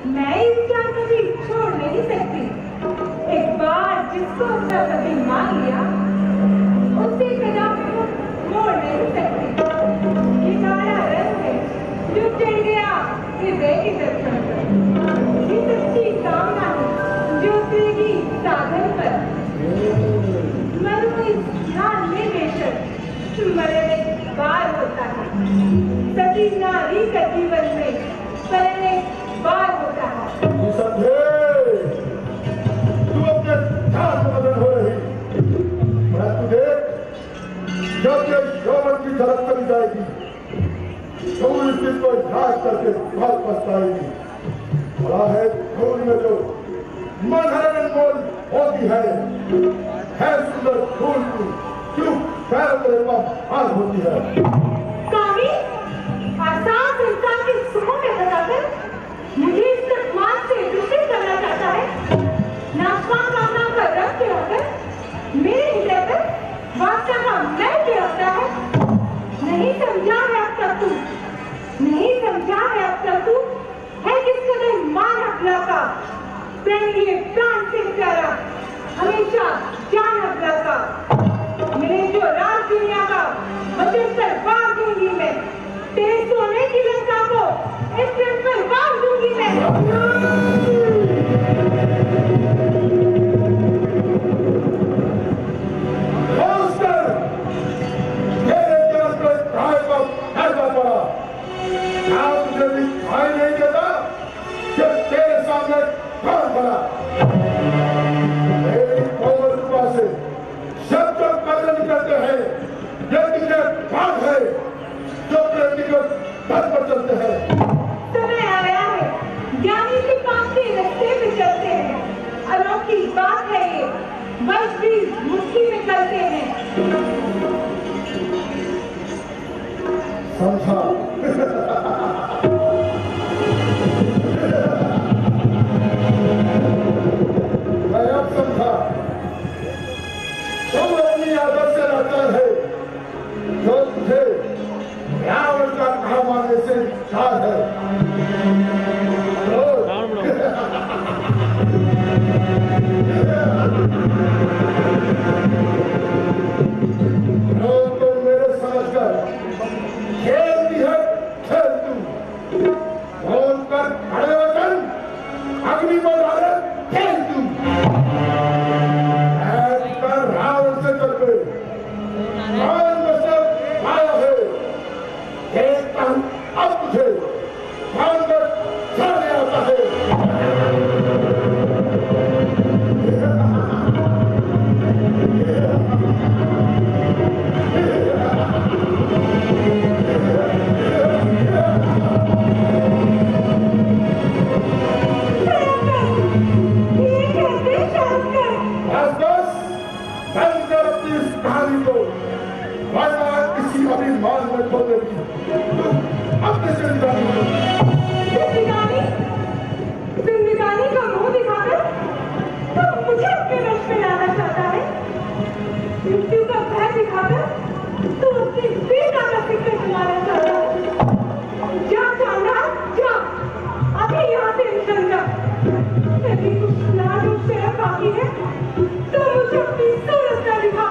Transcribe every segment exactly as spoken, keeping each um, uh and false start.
मैं इम्तिहान कभी छोड़ नहीं सकती। एक बार जिसको अपना कभी मान लिया उसे कदम मोड़ नहीं सकती। ये काला रंग है जो चढ़ गया हृदय की दर्शन पर। ये सच्ची कामना है जो उतरेगी साधन पर। मन को इस ध्यान में बेशक मरने बार होता है। सती नारी का जीवन में मरने बार होता है। समझे तू अपने ध्यान में मगन हो रही। परंतु देख जब ये यौवन की झलक चली जाएगी तो इस दिन को याद करके बहुत पछताएगी। बड़ा है फूल में जो मन है अनमोल होती है है सुंदर फूल की क्यों पैर पर हाथ होती है। कामी आसान इंसान के सुखों में बताकर मुझे इस तकमान से दूषित करना चाहता है। नाशवान कामना का रंग गिराकर मेरे हृदय पर वासना का मैल गिराता है। नहीं समझा है अब तक तू, नहीं समझा है अब तक तू है किस कदर मान अपना का प्रेम लिए प्राण से प्यारा हमेशा जान अपना का। मेरे जो राज दुनिया का वचन पर वार दूंगी मैं। तेरे सोने की लंका को इस प्रेम पर वार दूंगी मैं। मेरे ज्ञान पर प्राय का फैसला पड़ा। आप मुझे भी भाई नहीं देता जब तेरे सामने प्राण पड़ा। मेरी कोमल कृपा से सब जो कदम निकलते हैं ये तुझे भाग है जो प्रतिगत पथ पर चलते हैं। समय आया है ज्ञानी के काम के रास्ते पे चलते हैं। अनोखी बात है ये वर्ष भी मुट्ठी में चलते हैं। समझा मैं अब समझा तुम अपनी आदत से लाचार है जो तुझे रावण का काम आने से इंकार है। तो मेरे समझकर खेल दी है खेल तू बोल कर खड़े वचन अग्नि को डाले खेल तू रावण से चल गए रावण मतलब आया है देखता हूं अब तुझे मानकर चले आता है। अभिमान में खो देगी अब कैसे जिंदगानी जिंदगानी का मुंह दिखाकर तो मुझे अपने वश में लाना चाहता है। मृत्यु का भय दिखाकर तो अपनी बेटा का फिक्र सुनाना चाहता है। जा चांदा जा अभी यहाँ से निकल जा। यदि कुछ लाल रूप से बाकी है तो मुझे अपनी सूरत का दिखा।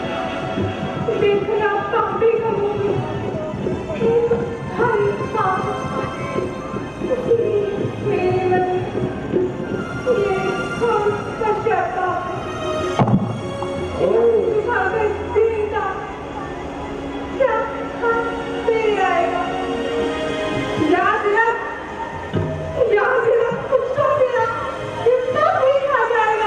देखना पापी का मुंह हम पाप मेरे मन ये कौन पश्चाताप भागत दीनता क्या तेरे आएगा। याद रख याद रख कुछ तो तेरा कितना भी खा जाएगा।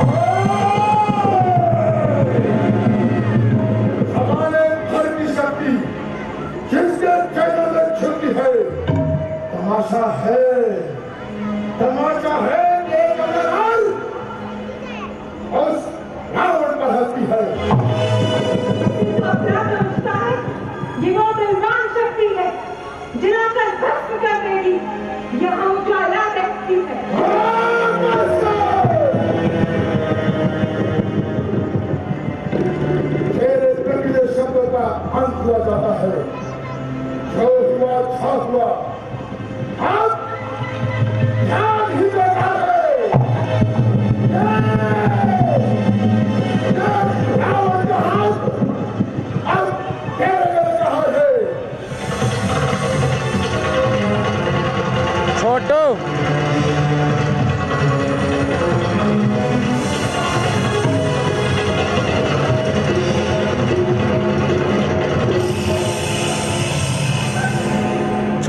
जिसके चैनल में छुट्टी है तमाशा है तमाशा है एक अमरनाल उस रावण पर हंसती है। अपना समझता है ये वो बलवान शक्ति है जलाकर भस्म कर देगी। यहाँ उजाला देखती है। मेरे कबीले शब्दों का अंत हुआ जाता है। जो हुआ था हुआ अब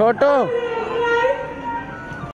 छोटू